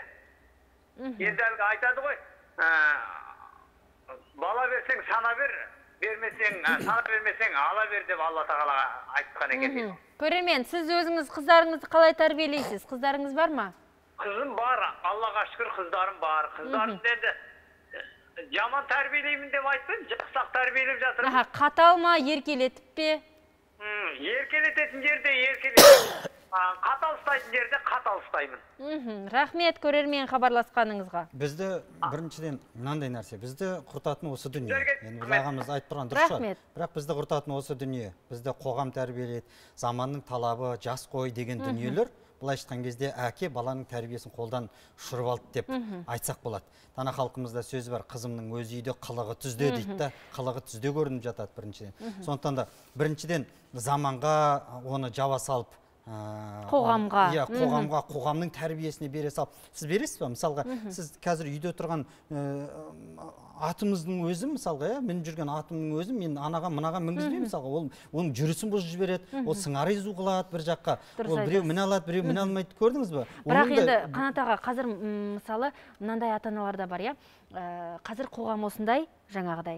Енді әлгі айтады ғой, бала берсең сана бер, бермесең, ала бер деп Алла тағалаға айтқан екен. Көрермен, сіз өзіңіз қыздарыңызды қалай тәрбиелейсіз? Қыздарыңыз бар ма? Қызым бар, Аллаға шүкір қыздарым бар. Қыздарым енді жаман тәрбиелеймін деп айтпаймын, жақсақ тәрбиелеп жатырмын. Қатал ма, еркелетіп пе? Еркелететін жерде еркелетемін. Қатал ұстайтын жерде қатал ұстаймын. Рахмет көрермен хабарласқаныңызға. Бізді біріншіден мынандай нәрсе, бізді құртатын осы дүние. Енді біз ағамыз айтып тұрған дұрыс шығар. Бірақ бізді құртатын осы дүние. Бізді қоғам тәрбиелейді, заманның талабы, жас қой деген дүниелер. Былай айтқан кезде әке баланың тәрбиесін қолдан ұшырып алды деп айтсақ болады. Дана халқымызда сөз бар, қызымның өз үйде қылығы түзде дейді да, қылығы түзде көрініп жатады біріншіден. Сондықтан да біріншіден заманға оны жаба салып, қоғамға, қоғамның тәрбиесіне бере салып, сіз бересіз ба? Мысалға, сіз қазір үйде тұрған атымыздың өзі, мысалға, мен жүрген атымның өзі, мен анаға, мынаға мінгізбеймін, мысалға, оның жүрісін бұзып жібереді, ол сыңар езу қылады бір жаққа, ол біреу міне алады, біреу міне алмайды, көрдіңіз ба? Бірақ енді Қанат аға, қазір мысалы мынандай ата-аналар да бар, қазір қоғам осындай, жаңағыдай,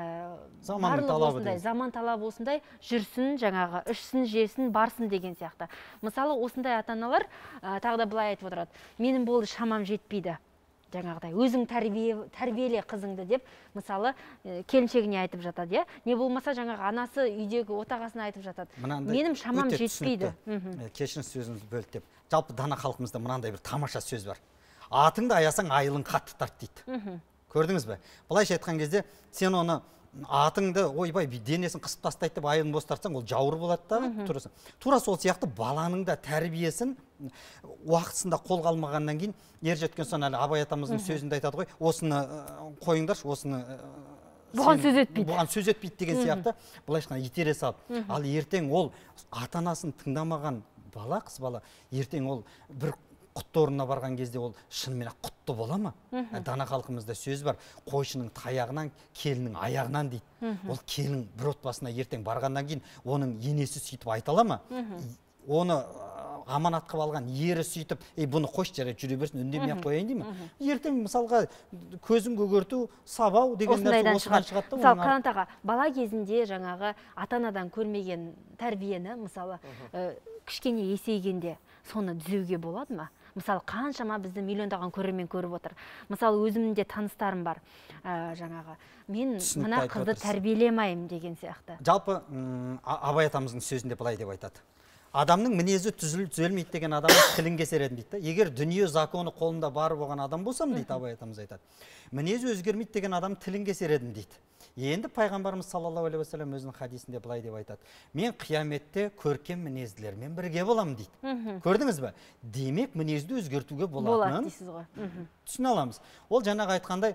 заман талабы осындай, жүрсін, жаңағы, ішсін, жесін, барсын деген сияқты. Мысалы, осындай ата-аналар тағы да былай айтып отырады, менің болды шамам жетпейді. Жаңағыдай, өзің тәрбиеле қызыңды деп, мысалы, келіншегіне айтып жатады, не болмаса жаңағы анасы үйдегі отағасына айтып жатады. Менің шамам жетпейді. Кешіріңіз сөзіңізді бөліп деп. Жалпы дана халқымызда мынандай бір тамаша сөз бар. Атыңды аясаң айылың қатты тарт дейді. Көрдіңіз бе? Былайша айтқан кезде сен оны атыңды ойбай денесін қысып тастайды деп айылын бос тартсаң, ол жауыр болады да. Тура сол сияқты баланың да тәрбиесін уақытысында қолға алмағаннан кейін ер жеткен соң әлі Абай атамыздың сөзінде айтады ғой, осыны қойыңдаршы, осыны бұған сөз етпейді. Бұған сөз етпейді деген сияқты былайша итере салып. Ал ертең ол ата-анасын тыңдамаған бала, қыз бала, ертең ол бір құтты орнына барған кезде ол шынымен құтты бола ма? Дана халқымызда сөз бар, қойшының таяғынан, келінің аяғынан дейді. Ол келін бір отбасына ертең барғаннан кейін оның енесі сөйтіп айта ала ма? Оны аманат қылып алған ері сөйтіп, бұны қойшы жарайды, жүре берсін, үндемей ақ қояйын деймін. Ертең мысалға көзін көгерту, сабау деген нәрсе осыдан шығады. Мысалы, Қанат аға, бала кезінде жаңағы ата-анадан көрмеген тәрбиені, мысалы, кішкене есейгенде соны түзеуге болады ма? Мысалы, қаншама бізді миллиондаған көрермен көріп отыр. Мысалы, өзімде таныстарым бар, жаңағы, мен мына қызды тәрбиелемеймін деген сияқты. Жалпы, Абай атамыздың сөзінде былай деп айтады. Адамның мінезі түзелмейді деген адамның тілін кесер едім дейді. Егер дүние законы қолында бар болған адам болсам дейді, Абай атамыз айтады. Мінезі өзгермейді деген адам тілін кесер едім дейді. Енді пайғамбарымыз саллаллаху алейхи ва саллям өзінің хадисінде былай деп айтады. Мен қияметте көркем мінезділермен бірге болам дейді. Көрдіңіз бе? Демек мінезді өзгертуге болатынын түсіне аламыз. Ол жаңағы айтқандай,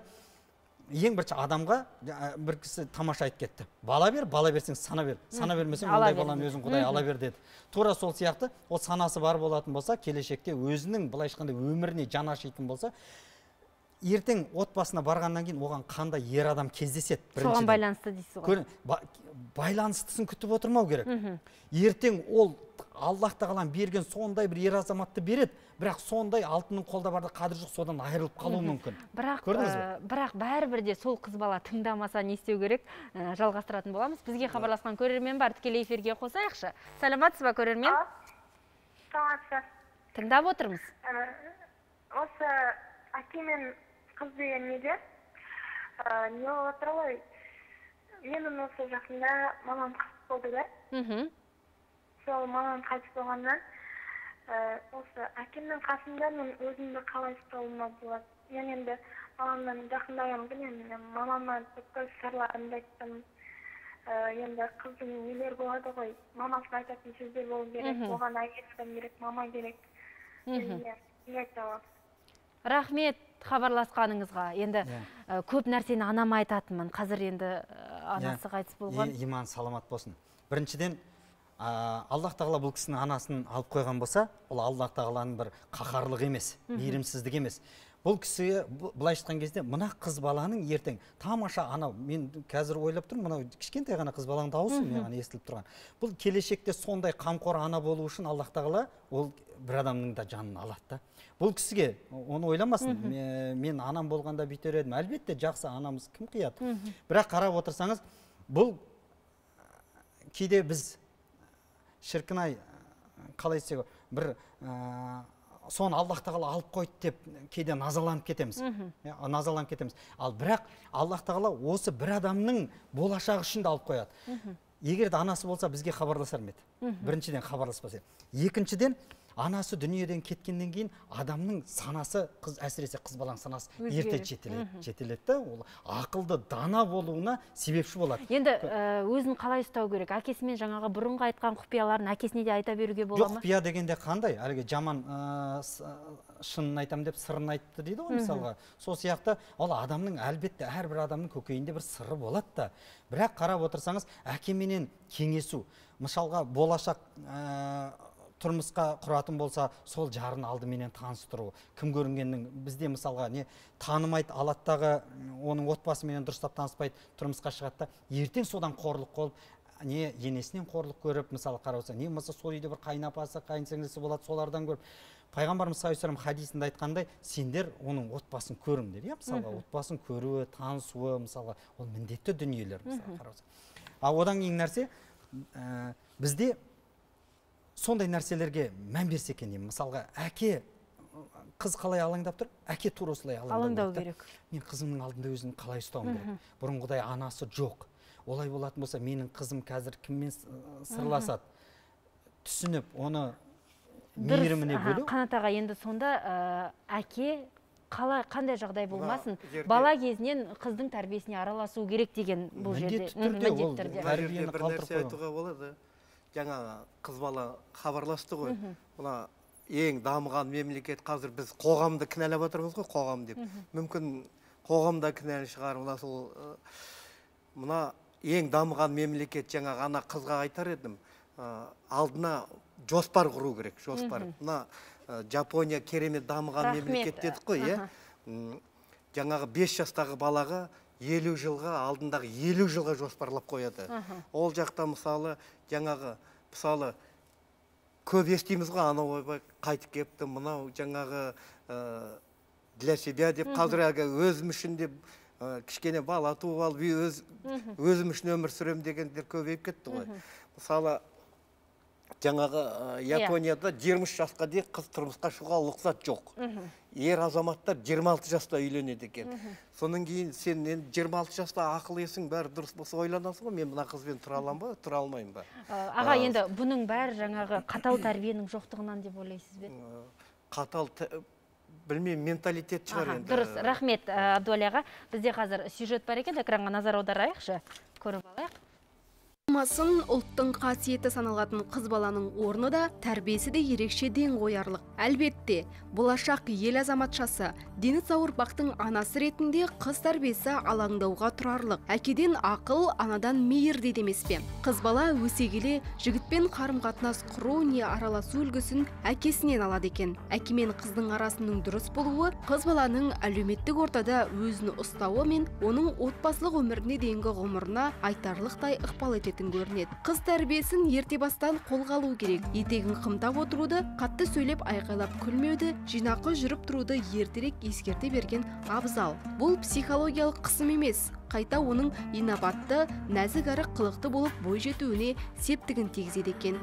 ең бірінші адамға бір кісі тамаша айтып кетті. Бала берсең сана бер. Сана бермесең ондай баланы өзің Құдай ала бер деді. Тура сол сияқты, ол санасы бар болатын болса, келешекте өзінің былай айтқанда өміріне жан ашитын болса, ертең отбасына барғаннан кейін оған қандай ер адам кездеседі? Соған байланысты дейсіз ғой. Байланыстысын күтіп отырмау керек. Ертең ол Аллах тағаланың берген сондай бір ер азаматты береді, бірақ сондай алтынның қолда барда қадір жоқ, содан айырылып қалуы мүмкін. Бірақ бәрібір де сол қыз бала тыңдамаса не істеу керек? Жалғастыратын боламыз. Бізге хабарласқан көрермен бар, тікелей эфирге қосайықшы. Сәлеметсіз ба көрермен? Саламатсыз. Тыңдап отырмыз. Осы әке мен қыз деген неде? Не болып отыр ғой? Менің осы жақында мамам қайтыс болды да. Сол мамам қайтыс болғаннан, осы әкемнің қасында мен өзімді қалай ұстауыма болады. Мен енді мамамнан жақындағым білемін, мамама бүкіл сырларымды айттым. Енді қыздың нелер болады ғой, мамасына айтатын сөздер болу керек, оған әйел адам керек, мама керек. Не айта аламын? Рахмет хабарласқаныңызға. Енді көп нәрсені анама айтатынмын. Қазір енді анасы қайтыс болған. Иман саламат болсын. Біріншіден, Аллах тағала бұл кісінің анасын алып қойған болса, ол Аллах тағаланың бір қаһарлық емес, мейірімсіздік емес. Бұл кісіге былай айтқан кезде, мына қыз баланың ертең тамаша анау, мен қазір ойлап тұрмын, мынау кішкентай ғана қыз баланың дауысы маған естіліп тұрған. Бұл келешекте сондай қамқор ана болу үшін Аллах тағала ол бір адамның да жанын алады да. Бұл кісіге оны ойламасын, мен анам болғанда бүйтер едім. Әлбетте жақсы, анамыз кім қияды. Бірақ қарап отырсаңыз, бұл кейде біз шіркін-ай, қалай айтсақ, бір соны Аллах тағала алып қойды деп кейде назаланып кетеміз. Назаланып кетеміз. Ал бірақ Аллах тағала осы бір адамның болашағы үшін де алып қояды. Егер де анасы болса бізге хабарласар ма еді? Біріншіден хабарласпаса. Екіншіден, анасы дүниеден кеткеннен кейін адамның санасы, әсіресе қыз баланың санасы ерте жетіледі, ол ақылды, дана болуына себепші болады. Енді өзін қалай ұстау керек? Әкесімен жаңағы бұрынғы айтқан құпияларын әкесіне де айта беруге бола ма? Жоқ, құпия дегенде қандай? Әлгі жаман шынын айтам деп сырын айтты дейді ғой, мысалға. Сол сияқты, ол адамның, әлбетте әрбір адамның көкейінде бір сыры болады да. Бірақ қарап отырсаңыз, әкеменен кеңесу, мысалға болашақ тұрмысқа құратын болса, сол жарын алдыменен таныстыру. Кім көрінгеннің, бізде мысалға танымайды, алаттағы оның отбасыменен дұрыстап таныспайды, тұрмысқа шығатта, ертең содан қорлық болып, енесінен қорлық көріп, мысалы қарауса, болмаса сол үйде бір қайынапасы, қайынсіңлісі болады, солардан көріп. Пайғамбарымыз саллаллаху алейхи хадисінде айтқандай, сендер оның отбасын көріңдер. Мысалға, отбасын көруі, танысуы, мысалға, ол міндетті дүниелер, мысалы қарауса. Ал одан кейін нәрсе, бізде сондай нәрселерге мән берсе екен деймін. Мысалға, әке, қыз қалай алаңдап тұр, әке тура осылай алаңдау керек. Мен қызымның алдында өзін қалай ұстауым керек. Бұрынғыдай анасы жоқ. Олай болатын болса, менің қызым қазір кіммен сырласады? Түсініп, оны мейіріміне бөлу. Қанат аға, енді сонда әке қандай жағдай болмасын, бала кезінен қыздың тәрбиесіне араласу керек деген бұл жерде. Міндетті түрде. Бір нәрсе айтуға болады. Жаңа қыз бала хабарласты ғой. Мына ең дамыған мемлекет, қазір біз қоғамды кінәлап отырмыз ғой, қоғам деп. Мүмкін қоғамда кінәлі шығар. Мына ең дамыған мемлекет, жаңа ана қызға айтар едім, алдына жоспар құру керек, жоспар. Мына Жапония керемет дамыған мемлекет дедік қой, жаңағы 5 жастағы балаға 50 жылға, алдындағы 50 жылға жоспарлап қояды. Ол жақта мысалы, жаңағы, мысалы, көп естиміз ғой, анау ойбай қайтып кепті, мынау жаңағы для себя деп, қазір өзім үшін деп, кішкене бала туып алып, өзім үшін өмір сүрем дегендер көбейіп кетті ғой. Мысалы, жаңағы Японияда 23 жасқа дейін қыз тұрмысқа шығуға рұқсат жоқ. Ер азаматтар 26 жаста үйленеді екен. Соның кейін сен 26 жаста ақыл есің бәрі дұрыс болса ойланасың ғой, мен мына қызбен тұра аламын ба, тұра алмаймын ба? Аға, енді бұның бәрі жаңағы қатал тәрбиенің жоқтығынан деп ойлайсыз бе? Қатал, білмеймін, менталитет шығар енді. Дұрыс, рахмет Абдуали аға. Бізде қазір сюжет бар екен, экранға назар аударайықшы, көріп алайық. Масын ұлттың қасиеті саналатын қыз баланың орны да, тәрбиесі де ерекше ден қоярлық. Әлбетте, болашақ ел азаматшасы, дені сауыр бақтың анасы ретінде қыз тәрбиесі алаңдауға тұрарлық. Әкеден ақыл, анадан мейір дейді емес пе? Қыз бала өсе келе жігітпен қарым-қатынас құру не араласу үлгісін әкесінен алады екен. Әке мен қыздың арасының дұрыс болуы қыз баланың әлеуметтік ортада өзін ұстауы мен оның отбасылық өміріне дейінгі ғұмырына айтарлықтай ықпал ететін көрінеді. Қыз тәрбиесін ерте бастан қолға алу керек. Етегін қымтап отыруды, қатты сөйлеп айқайлап күлмеуді, жинақы жүріп тұруды ертерек ескерте берген абзал. Бұл психологиялық қысым емес, қайта оның инабатты, нәзік әрі қылықты болып бой жетуіне септігін тигізеді екен.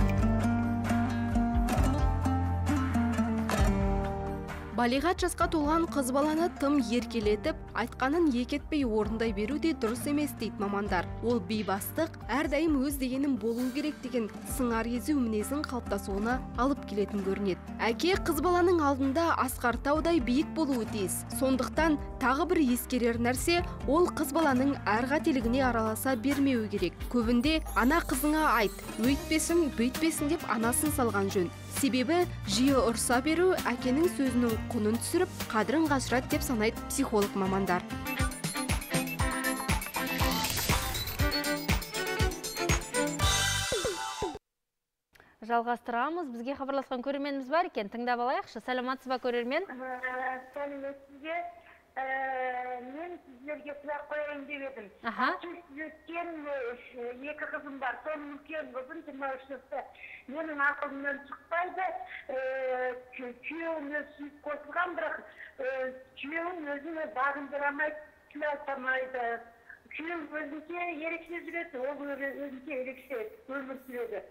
Балиғат жасқа толған қыз баланы тым еркелетіп, айтқанын екетпей орындай беру де дұрыс емес дейді мамандар. Ол бейбастық, әрдайым өз дегенім болу керек деген сыңар езу мінезін қалыптасуына алып келетін көрінеді. Әке қыз баланың алдында асқар таудай биік болуы тиіс. Сондықтан тағы бір ескерер нәрсе, ол қыз баланың әр қателігіне араласа бермеуі керек. Көбінде ана қызыңа айт, өйтпесін, бүйтпесін деп анасын салған жөн. Себебі жиі ұрса беру әкенің сөзінің құнын түсіріп, қадірін қашырады деп санайды психолог мамандар. Жалғастырамыз. Бізге хабарласқан көрерменіміз бар екен. Тыңдап алайықшы. Сәлеметсіз бе көрермен? Сәлеметсізге. Мен сіздерге сұрақ қояйын деп едім. Өткен 2 қызым бар. Соның үлкен қызым 23 жаста. Менің ақылымнан шықпайды. Күйеуім сүйіп қосылған, бірақ күйеуім өзіне бағындырамайды, тіл алмайды. күйеуім өзінше ерекше жүреді, ол өзінше ерекше өмір сүреді.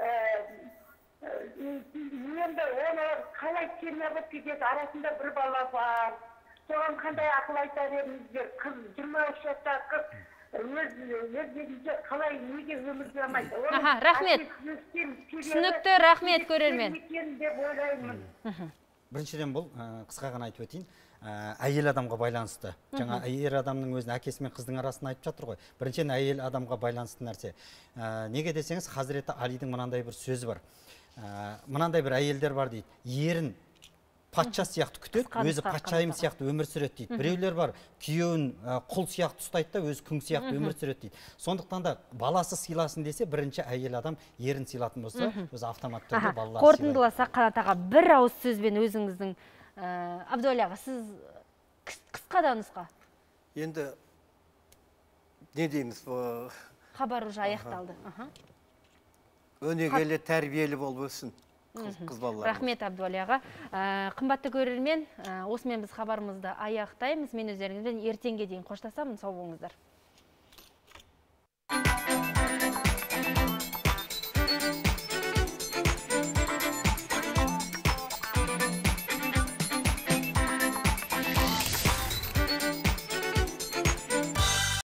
Енді оны қалай семья болып кетеді, арасында бір бала бар. Соған қандай ақыл айтар едіңіздер? Қыз 23 жастағы қыз өз бетінше қалай неге өмір сүре алмайды? Рахмет. Түсінікті, рахмет көрермен. Деп ойлаймын. Біріншіден бұл қысқа ғана айтып өтейін. Әйел адамға байланысты. Жаңа әйел адамның өзін әкесі мен қыздың арасын айтып жатыр ғой. Біріншіден әйел адамға байланысты нәрсе. Неге десеңіз, Хазіреті Алидің мынандай бір сөзі бар. Мынандай бір әйелдер бар дейді. Ерін патша сияқты күтеді, өзі патшайым сияқты өмір сүреді дейді. Біреулер бар, күйеуін құл сияқты ұстайды да, өзі күң сияқты өмір сүреді дейді. Сондықтан да баласы сыйласын десе, бірінші әйел адам ерін сыйлатын болса, өзі автомат түрде балалар сыйлайды. Қорытындыласақ, Қанат аға, бір ауыз сөзбен өзіңіздің Абдуәли аға, сіз қысқа да нұсқа. Енді не дейміз? Хабар уже аяқталды. Өнегелі, тәрбиелі болып өссін. Рахмет, Абдуәли аға. Қымбатты көрермен, осымен біз хабарымызды аяқтаймыз. Мен өздеріңізбен ертеңге дейін қоштасамын. Сау болыңыздар.